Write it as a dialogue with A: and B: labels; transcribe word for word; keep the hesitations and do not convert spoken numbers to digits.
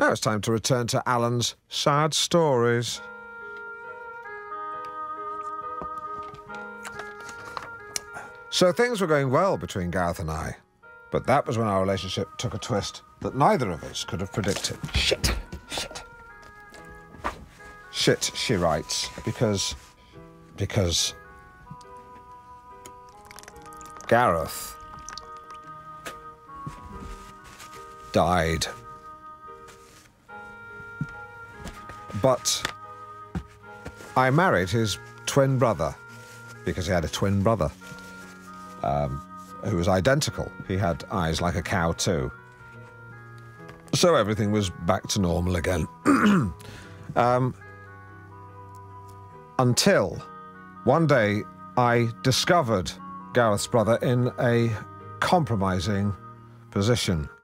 A: Now it's time to return to Alan's sad stories. So things were going well between Gareth and I, but that was when our relationship took a twist that neither of us could have predicted. Shit. Shit. Shit, she writes, because... because... Gareth died. But I married his twin brother, because he had a twin brother, um, who was identical. He had eyes like a cow too. So everything was back to normal again. um, until one day I discovered Gareth's brother in a compromising position.